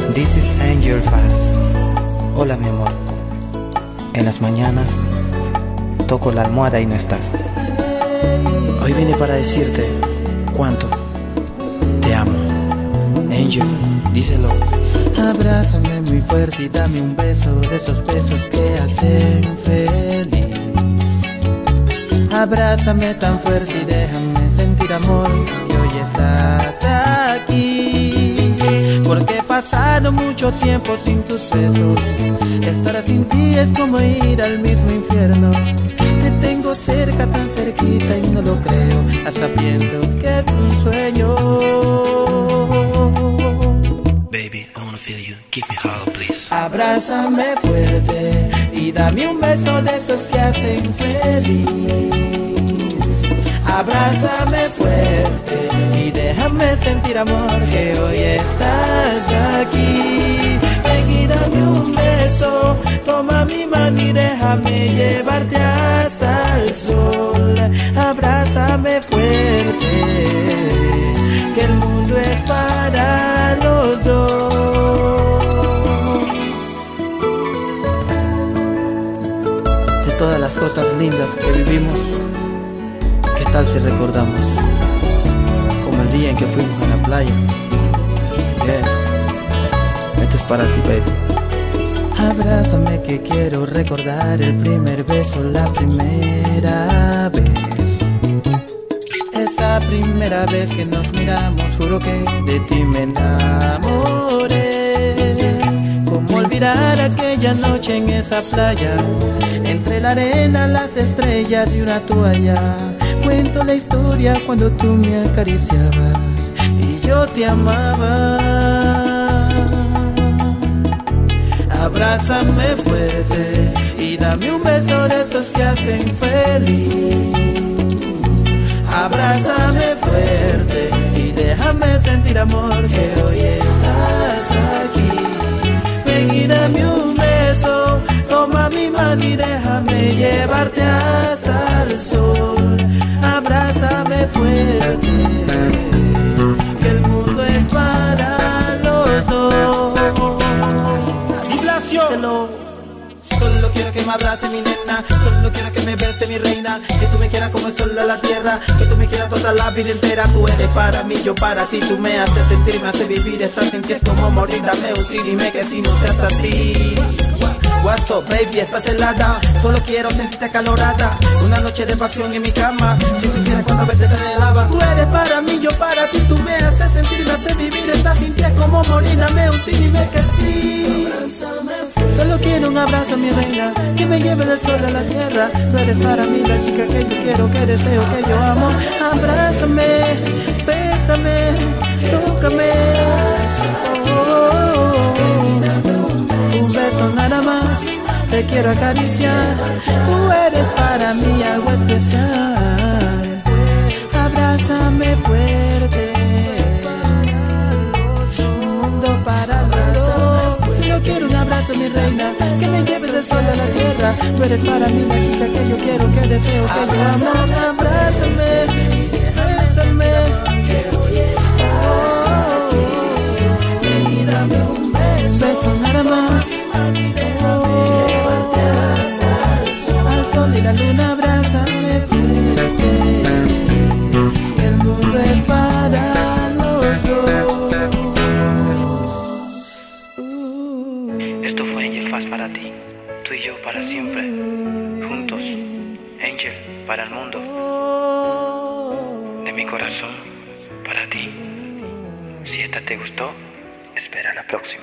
This is Angel Fast. Hola mi amor. En las mañanas toco la almohada y no estás. Hoy vine para decirte cuánto te amo. Angel, díselo. Abrázame muy fuerte y dame un beso, de esos besos que hacen feliz. Abrázame tan fuerte y déjame sentir amor, que hoy estás aquí. Porque he pasado mucho tiempo sin tus besos. Estar sin ti es como ir al mismo infierno. Te tengo cerca, tan cerquita y no lo creo. Hasta pienso que es un sueño. Baby, I wanna feel you. Give me hollow, please. Abrázame fuerte y dame un beso de esos que hacen feliz. Abrázame fuerte y déjame sentir amor, que hoy estás aquí. Ven y dame un beso, toma mi mano y déjame llevarte hasta el sol. Abrázame fuerte, que el mundo es para los dos. De todas las cosas lindas que vivimos, ¿qué tal si recordamos? Como el día en que fuimos a la playa. Yeah. Esto es para ti, baby. Abrázame que quiero recordar el primer beso, la primera vez. Esa primera vez que nos miramos, juro que de ti me enamoré. ¿Cómo olvidar aquella noche en esa playa? Entre la arena, las estrellas y una toalla. Cuento la historia cuando tú me acariciabas y yo te amaba. Abrázame fuerte y dame un beso de esos que hacen feliz. Abrázame fuerte y déjame sentir amor, que hoy estás aquí. Ven y dame un beso, toma mi mano y déjame llevarte hasta el sol. Abrázame fuerte, que el mundo es para los dos. Díselo. Solo quiero que me abrace mi nena, solo quiero que me bese mi reina, que tú me quieras como el sol a la tierra, que tú me quieras toda la vida entera. Tú eres para mí, yo para ti, tú me haces sentir, me haces vivir, estar sin ti es como morir. Dame un sí, dime que si no seas así. What's up, baby, estás helada, solo quiero sentirte acalorada. Una noche de pasión en mi cama, si supieras cuántas veces te helaba. Tú eres para mí, yo para ti, tú me haces sentir, me haces vivir, estar sin ti es como morir. Dame un sí, dime que sí. Solo quiero un abrazo, mi reina, que me lleve del sol a la tierra. Tú eres para mí la chica que yo quiero, que deseo, que yo amo. Abrázame, bésame, tócame. Un beso nada más, te quiero acariciar. Tú eres para mí algo especial. Abrázame fuerte, un mundo para los dos. Yo quiero un abrazo, mi reina, que me lleves del sol a la tierra. Tú eres para mí la chica que yo quiero, que deseo, que yo amo. Abrázame, bésame, que hoy estás aquí. Y dame un beso nada más. Al sol y la luna, abrázame fuerte, que el mundo es para los dos. Esto fue Angel Fast para ti, tú y yo para siempre, juntos. Angel para el mundo, de mi corazón para ti. Si esta te gustó, espera la próxima.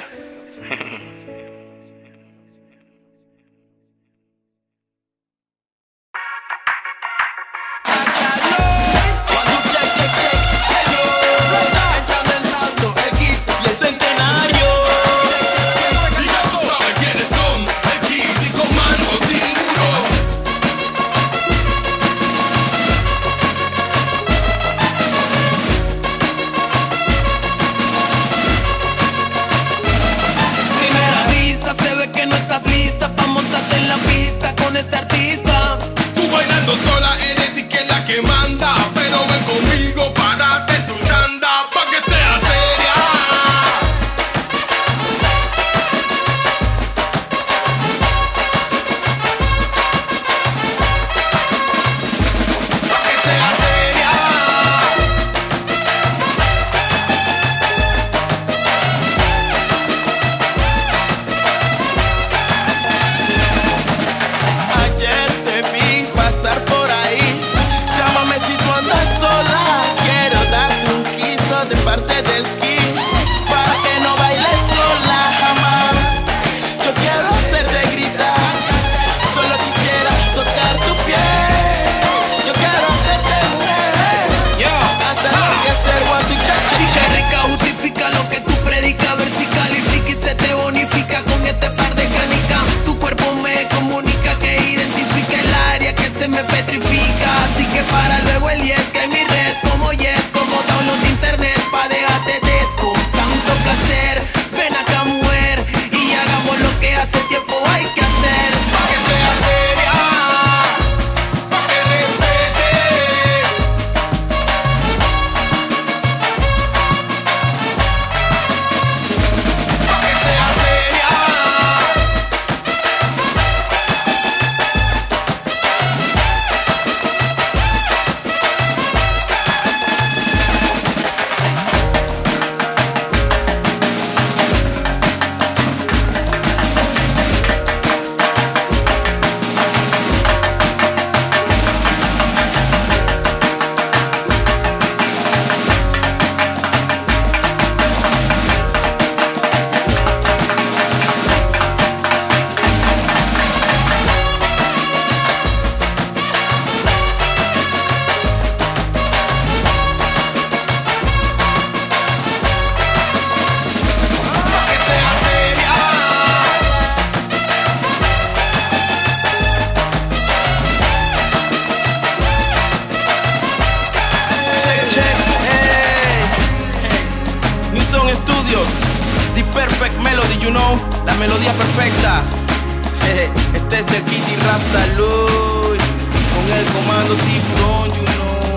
perfect melody, you know, la melodía perfecta. Este es el Kitty Rasta Luis, con el comando Tiburón, you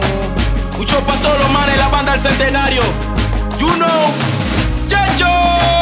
know. Mucho pa' todos los manes, la banda del centenario, you know, Checho.